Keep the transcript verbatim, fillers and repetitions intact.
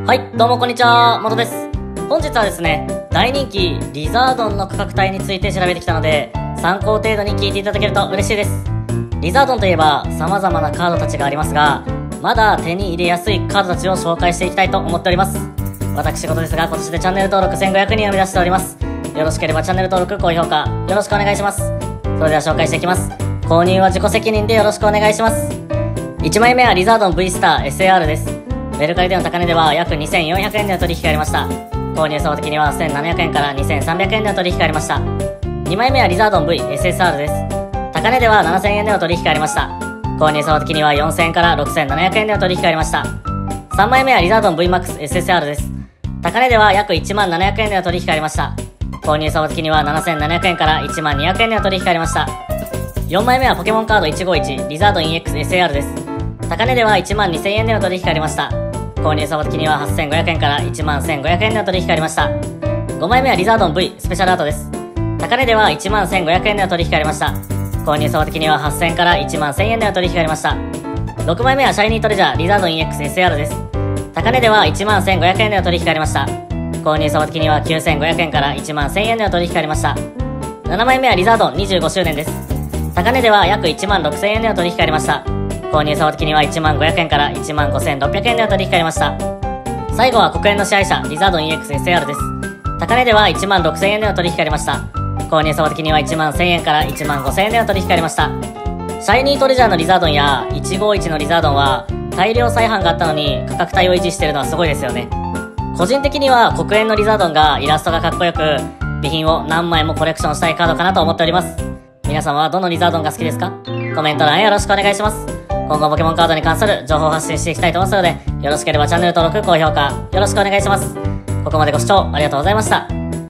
はい、どうもこんにちは、元です。本日はですね、大人気リザードンの価格帯について調べてきたので、参考程度に聞いていただけると嬉しいです。リザードンといえば様々なカードたちがありますが、まだ手に入れやすいカードたちを紹介していきたいと思っております。私事ですが、今年でチャンネル登録せんごひゃくにんを目指しております。よろしければチャンネル登録、高評価、よろしくお願いします。それでは紹介していきます。購入は自己責任でよろしくお願いします。いちまいめはリザードン V スター エスエーアール です。メルカリでの高値では約にせんよんひゃくえんでの取引がありました。購入相場的にはせんななひゃくえんからにせんさんびゃくえんでの取引がありました。にまいめはリザードン V エスエスアール です。高値ではななせんえんでの取引がありました。購入相場的にはよんせんえんからろくせんななひゃくえんでの取引がありました。さんまいめはリザードン V マックス エスエスアール です。高値では約いちまんななひゃくえんでの取引がありました。購入相場的にはななせんななひゃくえんからいちまんにひゃくえんでの取引がありました。よんまいめはポケモンカードいちごいちリザードン イーエックスエスエーアール です。高値ではいちまんにせんえんでの取引がありました。購入相場的にははっせんごひゃくえんからいちまんせんごひゃくえんでの取引がありました。ごまいめはリザードン V スペシャルアートです。高値ではいちまんせんごひゃくえんでの取引がありました。購入相場的にははっせんからいちまんせんえんでの取引がありました。ろくまいめはシャイニートレジャーリザードン イーエックスエスエーアール です。高値ではいちまんせんごひゃくえんでの取引がありました。購入相場的にはきゅうせんごひゃくえんからいちまんせんえんでの取引がありました。ななまいめはリザードンにじゅうごしゅうねんです。高値では約いちまんろくせんえんでの取引がありました。購入相場的にはいちまんごひゃくえんからいちまんごせんろっぴゃくえんでの取引がありました。最後は黒煙の支配者リザードン イーエックスエスエーアール です。高値ではいちまんろくせんえんでの取引がありました。購入相場的にはいちまんせんえんからいちまんごせんえんでの取引がありました。シャイニートレジャーのリザードンやいちごいちのリザードンは大量再販があったのに価格帯を維持しているのはすごいですよね。個人的には黒煙のリザードンがイラストがかっこよく、備品を何枚もコレクションしたいカードかなと思っております。皆様はどのリザードンが好きですか？コメント欄へよろしくお願いします。今後ポケモンカードに関する情報を発信していきたいと思いますので、よろしければチャンネル登録、高評価、よろしくお願いします。ここまでご視聴ありがとうございました。